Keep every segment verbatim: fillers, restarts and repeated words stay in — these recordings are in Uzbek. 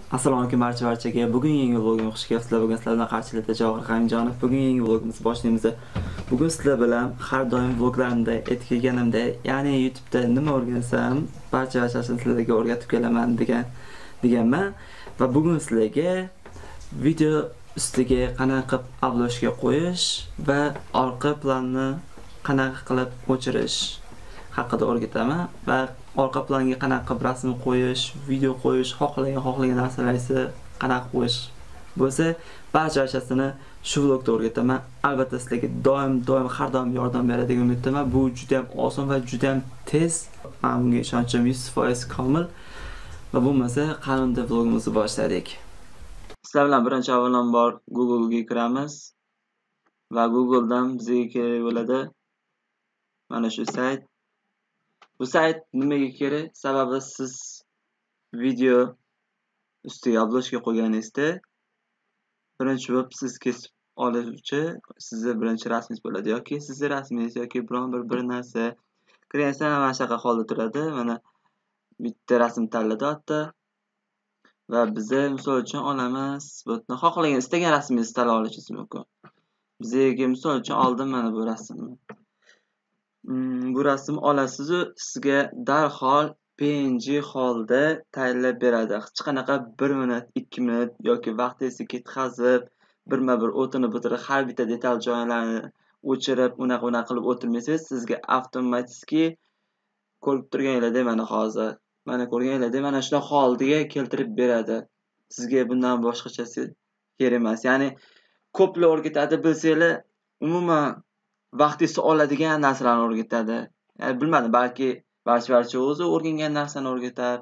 Assalomu alaykum barcha barchaga. Bugun yangi vlogimga xush kelibsizlar. Bugun sizlar bilan qarshilikda Javohir Hamidjonov. Bugun yangi vlogimizni boshlaymiz. Bugun sizlar bilan har doim vloglarimda aytib kelganimdek, ya'ni YouTube'da nima o'rgansam, barcha barchasini sizlarga o'rgatib kelaman degan deganman va bugun sizlarga video ustiga qanaqa qilib uploadga qo'yish va orqa planni qanaqa qilib o'chirish haqida o'rgataman va orqa planga qanaqa qilib rasm qo'yish, video qo'yish, xohlagan xohlagan narsalarni qanaqa qo'yish bo'lsa, barcha barchasini shu vlogda o'rgataman. Albatta sizlarga doim doim har doim yordam beradigan umiddaman. Bu juda ham oson va juda ham tez. Men bunga ishonchim yuz foiz komil. Va bo'lmasa, qanunda vlogimizni boshladik. Sizlar bilan birinchi avvalambor Google ga kiramiz va Google dan bizga kerak bo'ladi mana shu sayt. Bu sayt nimaga kerak? Sababi siz video ustiga uploadga qo'yganingizda birinchi bo'lib siz kesib oluvchi sizning birinchi rasmingiz bo'ladi yoki sizning rasmingiz yoki biron bir bir narsa kirganingizda mana shunaqa holda turadi. Mana bitta rasm tanladi va biza misol uchun olamiz. Butni xohlagan istagan rasmingizni tanlab olishingiz mumkin. Bizga misol uchun oldim mana bu rasmni. Bu rasm olasiz, sizga darhol P N G holda tayyorlab beradi. Hech qanaqa bir minut, ikki minut yoki vaqtingizni ketkazib, birma-bir o'tinib o'tirib, har bitta detal joylarini o'chirib, unaqa unaqa qilib o'tirmaysiz. Sizga avtomatik ko'rib turganingizda mana hozir, mana ko'rganingizda mana shu holga keltirib beradi. Sizga bundan boshqachasi kerak emas. Ya'ni ko'plar o'rgatadi, bilsanglar, umuman vaqtingizni oladigan narsalarni o'rgatadi. Ya'ni bilmadim, balki barcha barcha o'zi o'rgangan narsani o'rgatar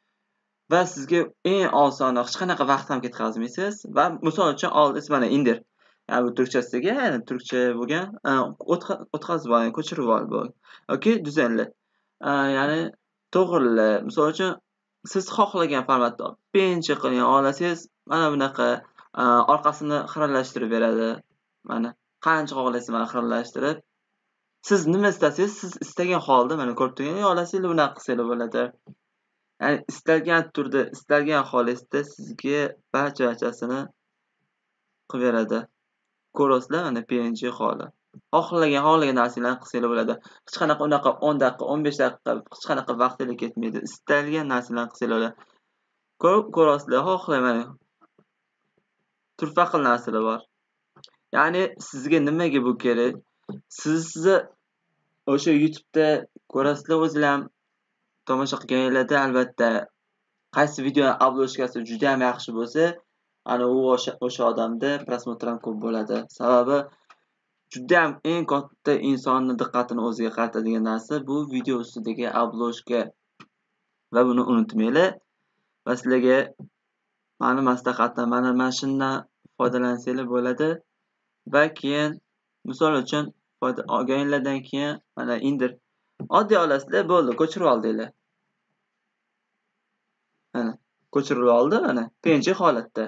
va sizga eng osoni, hech qanaqa vaqt ham ketkazmaysiz va misol uchun oldingiz mana indir. Ya'ni bu turkchasiga, ya'ni turkcha bo'lgan, o'tkazib oling, ko'chirib ol bu. Yoki dizaynla. Ya'ni to'g'rila. Misol uchun siz xohlagan formatda P N G qilgan olasiz, mana bunaqa orqasini xiralashtirib beradi. Mana qancha xohlaysiz mana xiralashtirib. Siz nima istasangiz, siz istagan holda mana ko'rib turganingiz olasizlar, bunaqa qilsangiz bo'ladi. Ya'ni istalgan turda, istalgan holingizda sizga barcha barchasini qilib beradi. Ko'rasizlar, mana P N G holi. Xohlagan xohlagan narsalarni qilsangiz bo'ladi. Hech qanaqa unaqa o'n daqiqa, o'n besh daqiqa hech qanaqa vaqtingiz ketmaydi. Istalgan narsalarni qilsangiz bo'ladi. Ko'rib ko'rasizlar, xohlayman. Turfa xil narsalar bor. Ya'ni sizga nimaga bu kerak? Sizni o'sha YouTube'da ko'rasizlar, o'zingizlar ham tomosha qilganingizda albatta qaysi video uploadgasi juda ham yaxshi bo'lsa, ana u o'sha o'sha odamda prosmotr ham ko'p bo'ladi. Sababi juda ham eng katta insonning diqqatini o'ziga qaratadigan narsa bu video ustidagi uploadga. Va buni unutmanglar. Va sizlarga meni maslahatim, mana mana shundan foydalansanglar bo'ladi. Va keyin misol uchun foyda olganinglardan keyin mana indir. Oddiy olasizlar, bo'ldi, ko'chirib oldinglar. Mana ko'chirib oldi, mana P N G holatda.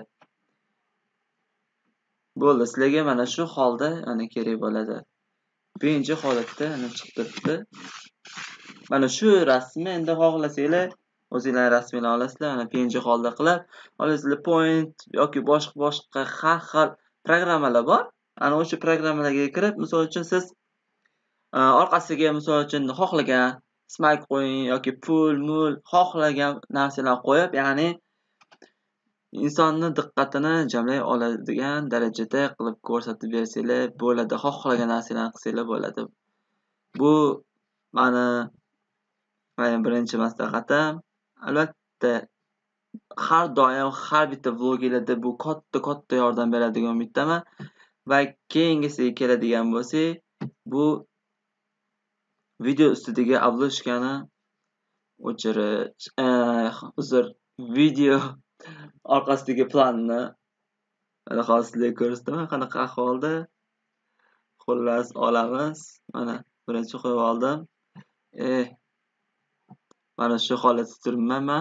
Bo'ldi, sizlarga mana shu holda mana kerak bo'ladi. P N G holatda ana chiqib turibdi. Mana shu rasmni endi xohlasanglar, o'zingizlar rasmini olasizlar, mana P N G holda qilib olasizlar. Point yoki boshqa boshqa har xil programmalar bor. Ana o'sha programmalarga kirib, misol uchun siz orqasiga misol uchun xohlagan smile qo'ying yoki pul, mul, xohlagan narsalar qo'yib, ya'ni insonning diqqatini jamlay oladigan darajada qilib ko'rsatib bersanglar bo'ladi. Xohlagan narsalarni qilsanglar bo'ladi. Bu meni men birinchi maslahatim. Albatta har doim har bitta vlogingizda bu katta katta yordam beradigan umiddaman. Va keyingisiga keladigan bo'lsak, bu video ustidagi uploadgani o'chirish, uzr, video orqasidagi planni mana hozir ko'rsataman qanaqa ahvolda. Xullas olamiz. Mana birinchi qo'yib oldim. Eh mana shu holatda turibman men.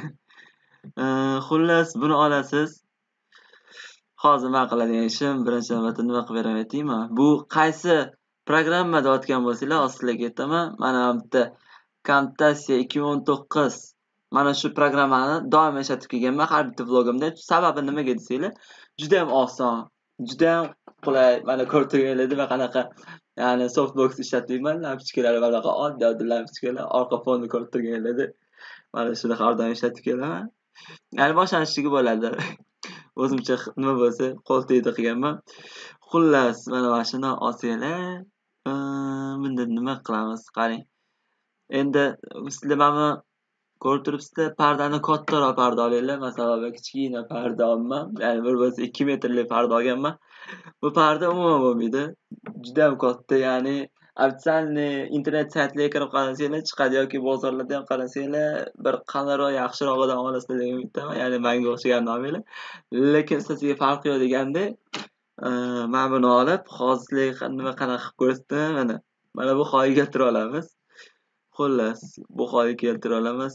Xullas buni olasiz. Hozir men qiladigan ishim birinchi navbatda nima qilib beraman aytaymi? Bu qaysi programmada o'tgan bo'lsanglar, hozir sizlarga aytaman. Mana bitta Camtasia ikki ming o'n to'qqiz Mana shu programmani doim ishlatib kelganman har bitta vlogimda. Sababi nimaga desanglar, juda ham oson, juda ham qulay. Mana ko'rib turganinglarda men qanaqa ya'ni softbox ishlatmayman, lampochkalar va bunaqa oddiy-oddiy lampochkalar, orqa fonni ko'rib turganinglarda mana shuni har doim ishlatib kelaman. Ya'ni boshlanishiga bo'ladi. O'zimcha nima bo'lsa qo'l tegdi qilganman. Xullas, mana mana shuni olsanglar, bunda nima qilamiz? Qarang. Endi sizlar mana ko'rib turibsizlar, pardani kattaroq parda olinglar. Masalan, men kichkina parda olman. Ya'ni bir bo'lsa ikki metrlik parda olganman. Bu parda umuman bo'lmaydi. Juda ham katta, ya'ni ofitsialniy internet saytlarga kirib qarasanglar chiqadi yoki bozorlarda ham qarasanglar bir qanaroq yaxshirog'idan olasizlar degan umiddaman. Ya'ni menga o'xshaganini olmanglar. Lekin sizga farqi yo'q deganda, men buni olib, hozir nima qanaqa qilib ko'rsatdim, mana. Mana bu holga keltira olamiz. Xullas, bu holga keltira olamiz.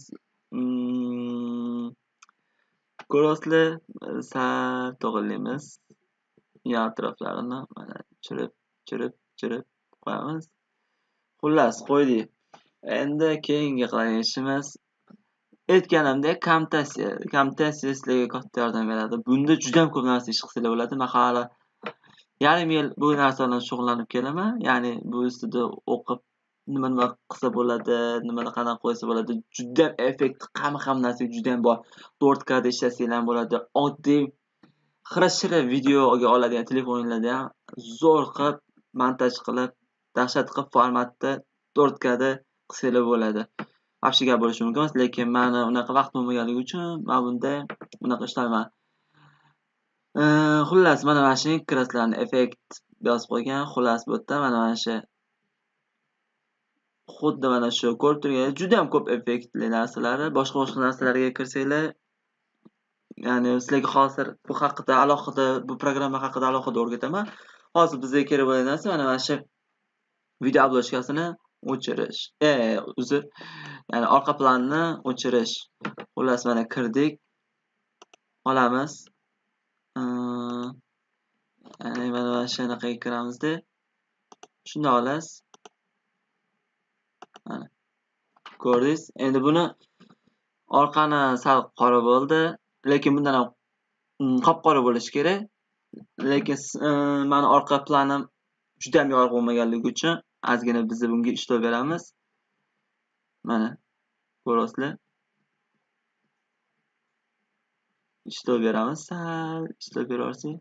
Ko'rasizlar, sal to'g'rilaymiz. Yan atroflarini mana chirib, chirib, chirib qo'yamiz. Xullas, qo'ydik. Endi keyingi qilgan ishimiz aytganimdek Camtasia. Camtasia sizlarga katta yordam beradi. Bunda juda ham ko'p narsa ish qilsanglar bo'ladi. Men hali yarim yil bu narsa bilan shug'ullanib kelaman. Ya'ni bu ustida o'qib nima nima qilsa bo'ladi, nimani qanaqa qo'ysa bo'ladi. Juda ham effekt, hamma narsa juda ham bor. to'rt K da ishlasanglar ham bo'ladi. Oddiy xira-shira videoga oladigan telefoningizda ham zo'r qilib montaj qilib, dahshat qilib formatda to'rt K da qilsanglar bo'ladi. Afshi gap bo'lishi mumkin, lekin meni unaqa vaqt bo'lmaganligi uchun men bunda unaqa ishlayman. Xullas, mana mana shu kraslarni effekt yozib qo'ygan. Xullas bu yerda mana mana shu xuddi mana shu ko'rib turganingiz juda ham ko'p effektli narsalari, boshqa-boshqa narsalarga kirsanglar, ya'ni sizlarga hozir bu haqida alohida, bu programma haqida alohida o'rgataman. Hozir bizga kerak bo'lgan narsa mana mana shu video oblochkasini o'chirish. E, uzr. Ya'ni orqa planni o'chirish. Xullas mana kirdik. Olamiz. Ya'ni mana mana shunaqaga kiramizda. Shunda olasiz. Mana. Ko'rdingiz? Endi buni orqani sal qora bo'ldi, lekin bundan ham qop-qora bo'lishi kerak. Lekin meni orqa planim juda ham yorug' bo'lmaganligi uchun ozgina biz bunga ishlov beramiz. Mana ko'rasizlar. Ishlov beramiz, sal ishlov berarsiz.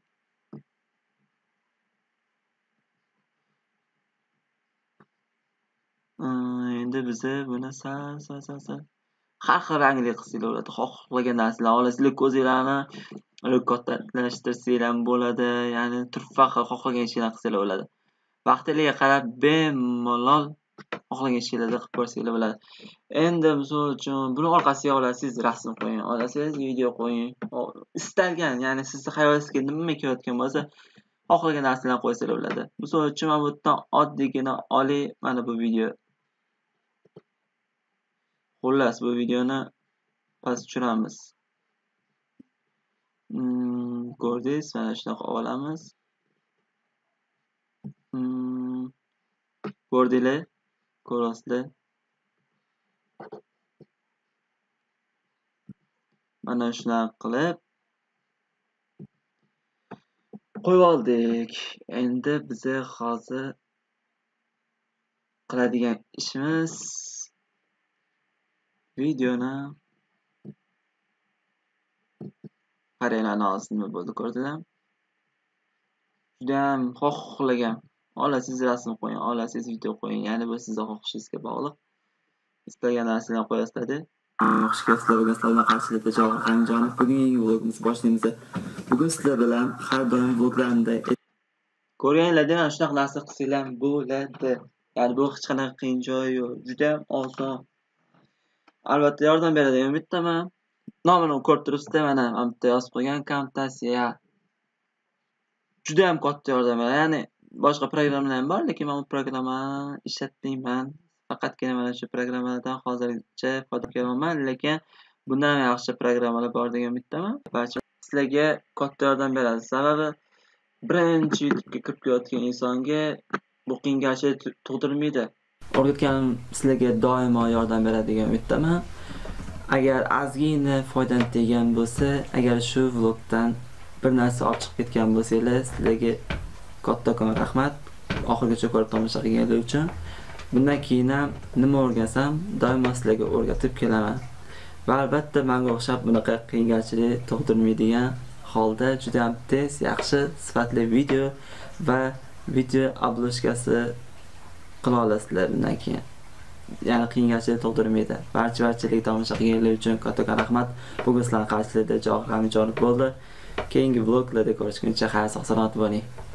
Endi biz buni sal sal sal sal har xil rangli qilsanglar bo'ladi. Xohlagan narsalarni olasizlar, ko'zinglarni kattalashtirsanglar ham bo'ladi. Ya'ni turfa xil xohlagan ishlarni qilsanglar bo'ladi. Vaqtiga qarab bemalol xohlagan ishlarni qilib ko'rsanglar bo'ladi. Endi misol uchun buni orqasiga olasiz, rasm qo'ying, olasiz, video qo'ying. Istalgan, ya'ni sizning hayolingizga nima kelayotgan bo'lsa, xohlagan narsalarni qo'ysangiz bo'ladi. Misol uchun men bu yerdan oddiygina oliy, mana bu video. Xullas, bu videoni past tushiramiz. Hmm, ko'rdingiz, mana shunaqa olamiz. Hmm, ko'rdinglar? Ko'rasizlar? Mana shunaqa qilib qo'yib oldik. Endi biz hozir qiladigan ishimiz videoni qaranglarni hozir nima bo'ldi ko'rdinglar? Juda ham xohlagan, olasiz rasm qo'ying, olasiz video qo'ying. Ya'ni bu sizning xohishingizga bog'liq. Istagan narsalarni qo'yasizlar-da. Yaxshi sizlar bilan sizlarni qarshilikda Javohir Hamidjonov. Bugungi vlogimizni boshlaymiz. Bugun sizlar bilan har doim vloglarimda ko'rganinglarda mana shunaqa narsa qilsanglar bo'ladi. Ya'ni bu hech qanaqa qiyin joyi yo'q. Juda ham oson. Albatta yordam beradi degan umiddaman. Nomini ko'rib turibsizlar, mana men bitta yozib qo'ygan Camtasia. Juda ham katta yordam beradi. Ya'ni boshqa programmalar ham bor, lekin men bu programmani ishlatmayman. Faqatgina mana shu programmalardan hozircha foydalanyapman, lekin bundan ham yaxshi programmalar bor degan umiddaman. Barcha sizlarga katta yordam beradi. Sababi birinchi YouTube'ga kirib kelayotgan insonga bu qiynalishni tug'dirmaydi. O'rgatganim sizlarga doimo yordam beradi degan umiddaman. agar ozgina foydani tegan bo'lsa, agar shu vlogdan bir narsa olib chiqib ketgan bo'lsanglar, sizlarga kattakon rahmat. Oxirigacha ko'rib tomosha qilganlar uchun. Bundan keyin ham nima o'rgansam, doimo sizlarga o'rgatib kelaman. Va albatta menga o'xshab bunaqa qiynalchilik tug'dirmaydigan holda juda ham tez, yaxshi, sifatli video va video obloshkasi qila olasizlar bundan keyin. Ya'ni qiynalchilik tug'dirmaydi. Barcha-barchalarga tomosha qilganlar uchun kattakon rahmat. Bugun sizlar qarshilarda Javohir G'anijonov bo'ldi. Keyingi vloglarda ko'rishguncha xayr sog' salomat bo'ling.